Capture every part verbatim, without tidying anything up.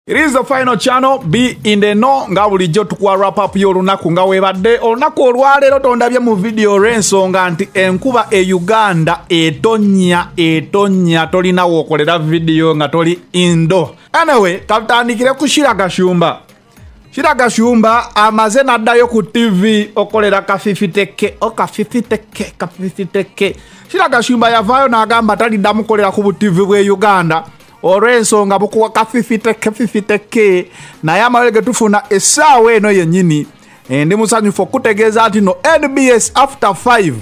It is the final channel, be in the know, nga bulijjo tukwa wrap up y'olunaku nga webadde. Olunaku olwaleero tondabye mu video olw'ensonga nti enkuba e Uganda etonnya etonnya tolina wookolera video nga toli indo. Anyway, katandikire ku Shira Gashumba. Shira Gashumba amaze n'addayo ku T V okolera kafifiteke okafifiteke kafifiteke. Shira Gashumba yavaayo n'agamba taliddamu kolera ku T V bwe Uganda. Olw'ensonga bukuwa kafifiteke fifiteke naye amalege tufuna essaawa eno yennyini ndi musanyufu okutegeeza nti no N B S after five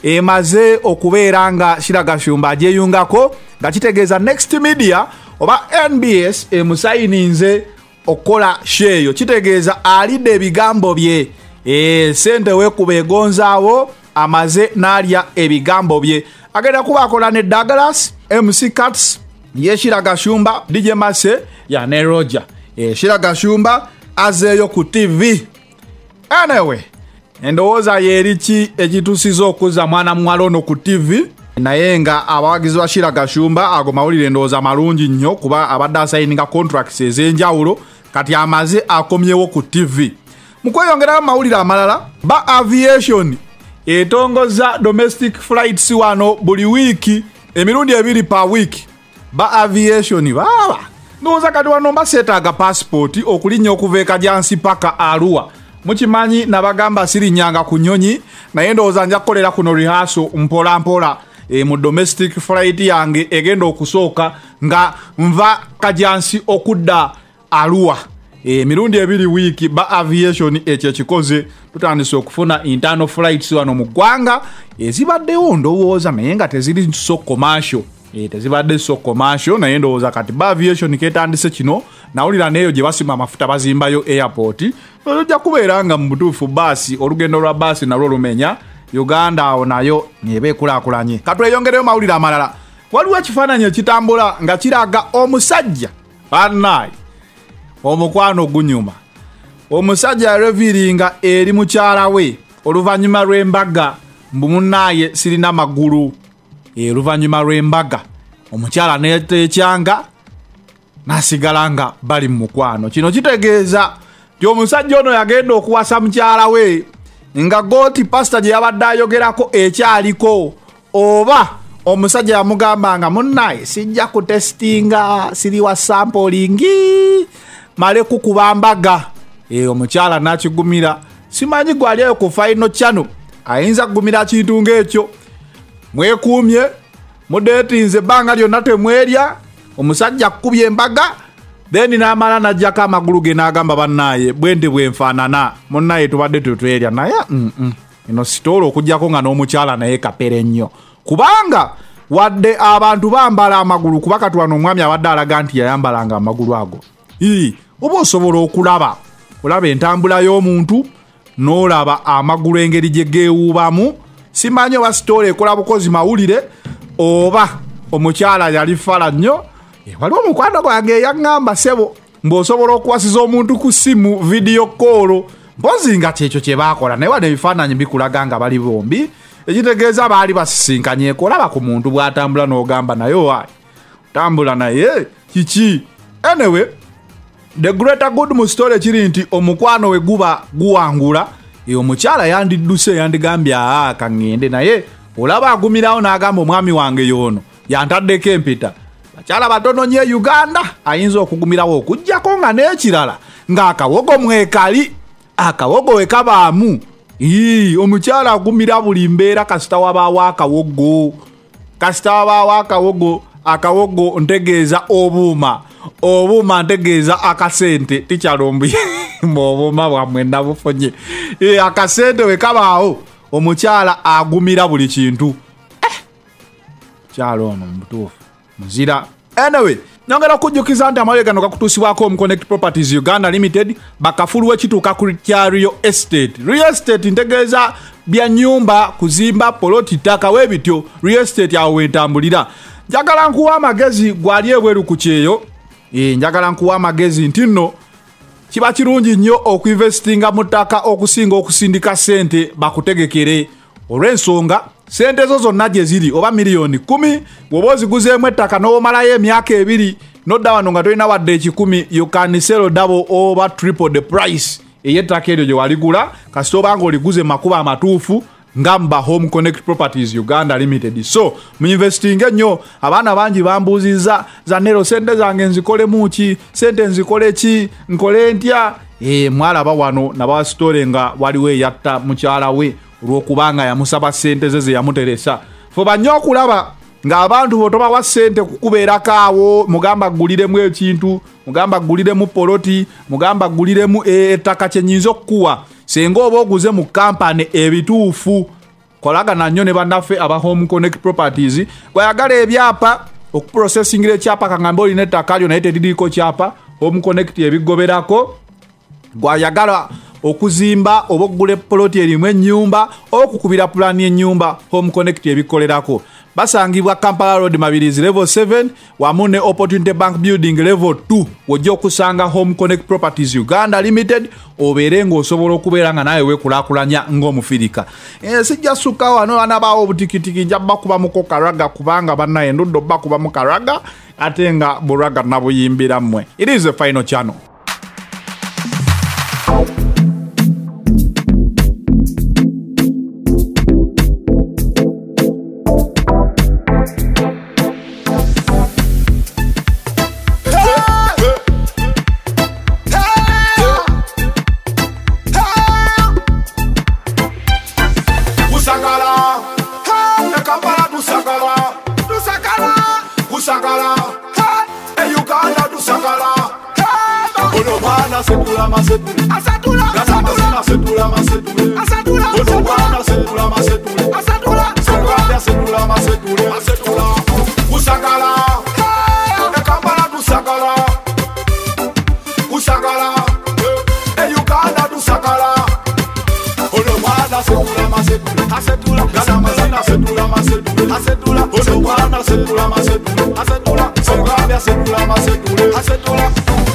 emaze okubeera nga Shira Gashumba agyeyungako nga kitegeeza Next Media oba N B S emusayininze okukola sheeyo kitegeeza alidde ebigambo bye e sente weekuba egonzaawo amaze n'alya ebigambo bye agenda kuba akola ne Douglas M C Cuts ye Shira Gashumba D J Mase ya ne Roger e Shira Gashumba azeyo ku T V. Anyway, endowooza yeriki ekitusiza okuza mwana muwala ono ku T V naye nga abawagizi ba Shira Gashumba ago mawulire endowooza malungi nnyo kuba abadde asayininga contracts ez'enjawulo kati amaze akomyewo ku T V. Mu kweyongerayo mawulire amalala ba aviation etongoza domestic flights wano buli wiiki emirundi ebiri per week. Ba aviation baba ndowooza kati wano mbaseetaaga passport okulinnya okuva e Kajansi paka Arua. Mukimanyi nabagamba sirinyanga ku nnyonyi naye ndowooza nja kukolera kuno rehearsal mpola mpola e, mu domestic flight yange egenda okusooka nga nva Kajansi okudda Arua e, mirundi ebiri wiiki. Ba aviation ekyo ekikoze tutandise okufuna internal flights wano mu ggwanga ezibaddewo ndowooza naye nga teziri so commercial e tezibadde so commercial naye ndowooza kati ba aviation ketandise kino nawulira neyo gye basima amafuta bazimbayo airport ojja kubeera nga mu butuufu baasi olugendo lwa baasi nalwo lumenya Uganda awo nayo neba ekulaakulanye. Katweyongereyo mawulire amalala. Waliwo ekifaananyi ekitambula nga kiraga omusajja bannaye omukwano gunyuma omusajja yareviringa eri mukyala we oluvannyuma lw'embaga mbu munnaye sirina magulu. E luvanyuma lw'embaga omukyala neteekyanga nasigala nga bali mu mukwano. Kino kitegeeza nti omusajja ono yagenda okuwasa mukyala we nga goti pastor gye yabadde ayogerako ekyaliko oba omusajja yamugamba nga munnaye sijja kutestinga siri wa samplingi male kukuba mbaga. E omukyala nakigumira simanyi gwaliayo ku final channel ayinza kugumira kintu ng'ekyo. Mwekuumye mudetinze banga lyonna temwerya omusajja kubye embaga then n'amala n'ajjako amagulu ge n'agamba bannaye bwente bwenfaanana munnaye tubadde tutwerya naye mm -mm. ino sitoola okujjako nga n'omukyala naye kapere nnyo kubanga wadde abantu bambala amagulu kuba kati wano omwami abadde alaga nti yayambalanga amagulu ago. Ii oba osobola okulaba olaba entambula y'omuntu n'olaba amagulu engeri gye geewuubamu. Simanyi oba sitoola ekola bukozi mawulire oba omukyala yali fala nnyo. E, waliwo omukwano gwange yaŋŋamba sebo mbw'osobola okuwasiza omuntu ku simu video call mpozi nga kyekyo kye baakola naye wadde ebifaananyi bikulaga nga bali bombi ekitegeeza baali basisinkanyeko. Olaba ku muntu bw'atambula n'ogamba naye owayi tambula naye kiki. Anyway, the greater good mu sitoola ekiri nti omukwano we guba guwangula. E omukyala yandidduse yandigambye aa kaŋŋende naye olaba agumirawo n'agamba omwami wange yono yantaddeko empita. Bakyala batono nnyo e Uganda ayinza okugumirawo okuggyako nga n'ekirala ng'akawogo mwekali akawogo we kabaamu. Ii omukyala agumira buli mbeera kasita wabaawo akawogo kasita wabaawo akawogo akawogo ntegeeza obuuma obuuma ntegeeza akasente tikyalombi obuuma bwammwe nabufonye e akasente we kabaawo omukyala agumira buli kintu. Eh kyalo ono mutuufu muzira. Anyway, nyongera okujjukiza nti amalwe gano gakutuusibwako mu Connect Properties Uganda Limited bakafuluwe kituuka ku Real Estate. Real Estate ntegeeza bya nyumba kuzimba poloti ttaka weebityo Real Estate awo wentambulira. Njagala nkuwa amagezi gwali ebweru ku kyeyo e njagala nkuwa amagezi nti nno kiba kirungi nnyo okuinvestinga mu ttaka okusinga okusindika sente bakutegekere olw'ensonga sente zo zonna gye ziri oba miliyoni kumi bw'oba oziguzeemu ettaka n'omalayo emyaka ebiri nodda wano nga tolina wadde ekikumi, you can sell double over triple the price eyettaka eryo gye waligula kasita obanga oliguze makuba amatuufu ngamba Home Connect Properties Uganda Limited. So muinvesting ennyo. Abaana bangi bambuuziza za Nero sente zange nzikolemu ki, sente nzikole ki, nkole ntya? Eh, mwalaba wano nabawa story nga waliwo yatta mukyala we olw'okubanga yamusaba sente ze ze yamuteresa. Fuba nnyo okulaba nga abantu botoba wa sente kukubeerako awo, mugamba guliremu ekintu, mugamba guliremu poloti, mugamba guliremu ettaka kyenyinza okukuwa. Senga oba oguze mu kampani ebituufu, kolagana nnyo ne bannaffe aba Home Connect Properties. Gwayagala ebyapa okuprocessingira ekyapa kangamba olina ettaka lyo naye teririko kyapa, Home Connect ebigoberako. Gwayagala okuzimba oba okugula poloti erimu ennyumba okukubira pulani y'ennyumba, Home Connect ebikolerako. Basangibwa Kampala Road Mabirizi level seven wamu ne Opportunity Bank Building level two. Wojja okusanga Home Connect Properties Uganda Limited obeere ng'osobola okubeera nga nawe weekulaakulanya ng'omufirika. E, sijja sukka wano anabaawo obutikitiki nja bakuba mu Karaga kubanga bannaye ndudde bakuba mu Karaga ate nga Buraga nabuyimbira mmwe. It is the final channel. Setula masetula asadula asadula setula masetula asadula asadula setula masetula asadula setula setula masetula asadula kusakala e Kampala kusakala kusakala e Uganda kusakala ono mwana setula masetula asadula asadula setula masetula asadula ono mwana setula masetula asadula setula setula masetula asadula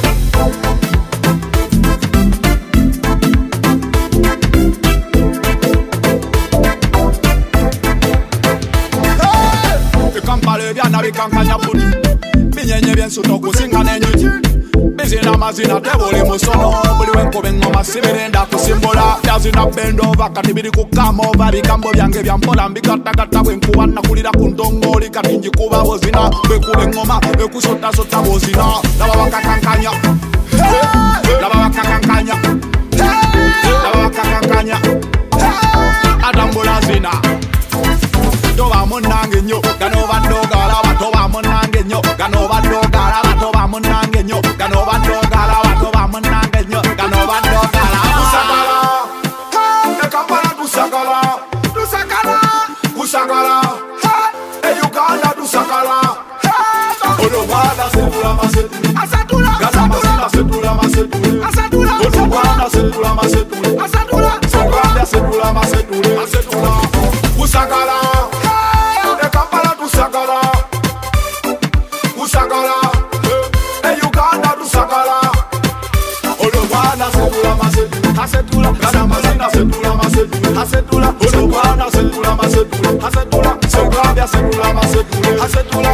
kankanya puli binyenye byensuto kusinga n'enyuki bizina amazina tebuli musono buli wenkuba engoma sibirenda kusimbola byazina bendova kati biri kukamova bigambo byange byampola mbikattakata bwenkuba nakulira ku ntongoli kati njikuba bozina bwekuba engoma ekusotasota bozina laba bakakankanya laba bakakankanya laba bakakankanya atambula zina toba munange nnyo gano badogala batoba munange nnyo gano badogala batoba munange nnyo gano badogala batoba munange nnyo gano badogala kusagala e Kampala kusagala kusagala kusagala e Uganda kusagala ono bana setula masetula asadula asadula setula masetula asadula ono bana setula masetula asadula setula setula masetula asadula kusagala asetula asetula asetula asetula ono bana asetula masetula asetula sogabya asetula masetula asetula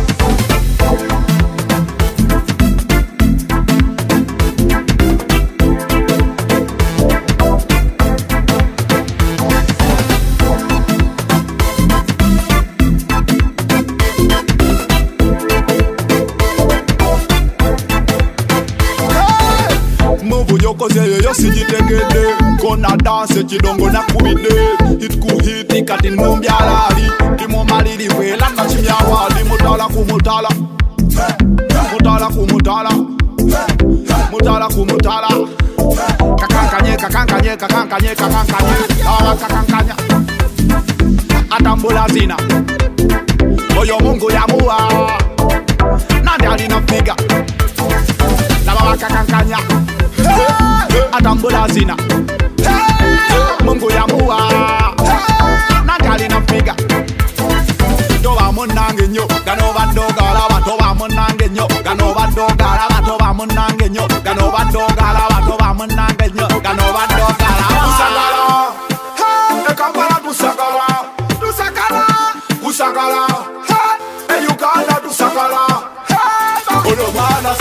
yokozeyo yosijitegede kona danse chidongo na kubide itkuhiti kati numbyalali limomalili wela na chimyawali mutala kumutala mutala kumutala mutala kumutala kakankanye kakankanye kakankanye kakankanye awa kakankanya atambula zina oyo Mungu yamuwa nandi alina figa laba kakankanya atambula zina Mungu yamuwa nangali na figa toba munange nnyo gano badogala batoba munange nnyo gano badogala batoba munange nnyo gano badogala batoba munange nnyo gano badogala kusagala e Kampala kusagala kusagala kusagala e Uganda kusagala ono bana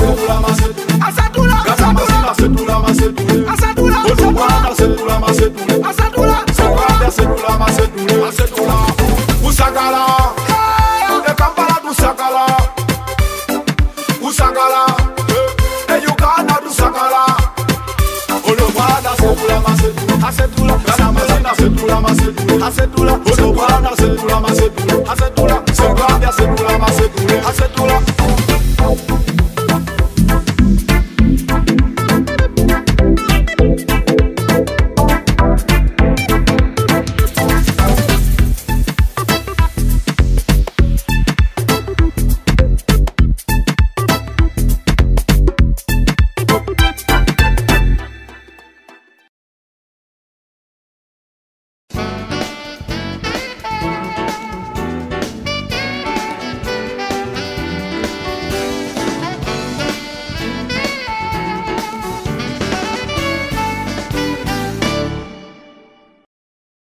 asetula, gana mesina asetula, masetula, asetula, osopana asetula, masetula, asetula, segambia asetula, masetula, asetula.